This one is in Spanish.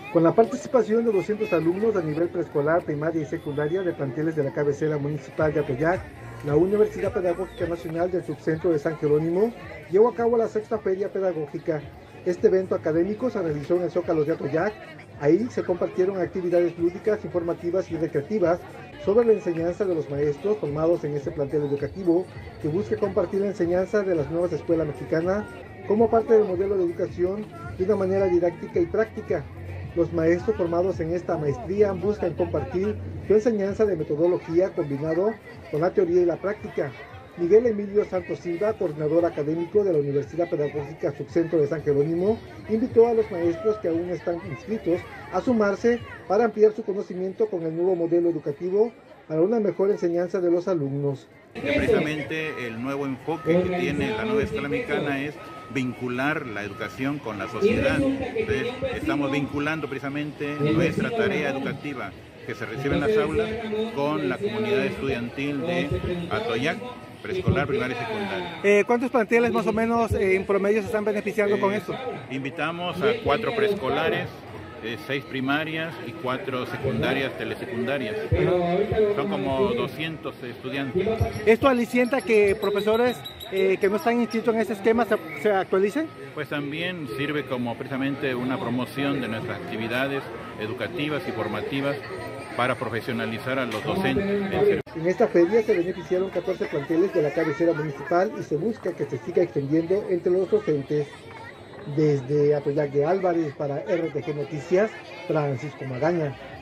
Con la participación de 200 alumnos a nivel preescolar, primaria y secundaria de planteles de la cabecera municipal de Atoyac, la Universidad Pedagógica Nacional del Subcentro de San Jerónimo llevó a cabo la sexta Feria Pedagógica. Este evento académico se realizó en el Zócalo de Atoyac. Ahí se compartieron actividades lúdicas, informativas y recreativas sobre la enseñanza de los maestros formados en este plantel educativo que busca compartir la enseñanza de las nuevas escuelas mexicanas como parte del modelo de educación de una manera didáctica y práctica. Los maestros formados en esta maestría buscan compartir su enseñanza de metodología combinado con la teoría y la práctica. Miguel Emilio Santos Silva, coordinador académico de la Universidad Pedagógica Subcentro de San Jerónimo, invitó a los maestros que aún están inscritos a sumarse para ampliar su conocimiento con el nuevo modelo educativo para una mejor enseñanza de los alumnos. Precisamente el nuevo enfoque que tiene la nueva escuela mexicana es vincular la educación con la sociedad. Entonces, estamos vinculando precisamente nuestra tarea educativa que se recibe en las aulas con la comunidad estudiantil de Atoyac, preescolar, primaria y secundaria. ¿Cuántos planteles más o menos en promedio se están beneficiando con esto? Invitamos a 4 preescolares, 6 primarias y 4 secundarias, telesecundarias. Son como 200 estudiantes. ¿Esto alicienta que profesores que no están inscritos en este esquema se actualicen? Pues también sirve como precisamente una promoción de nuestras actividades educativas y formativas para profesionalizar a los docentes. En esta feria se beneficiaron 14 planteles de la cabecera municipal y se busca que se siga extendiendo entre los docentes. Desde Atoyac de Álvarez para RTG Noticias, Francisco Magaña.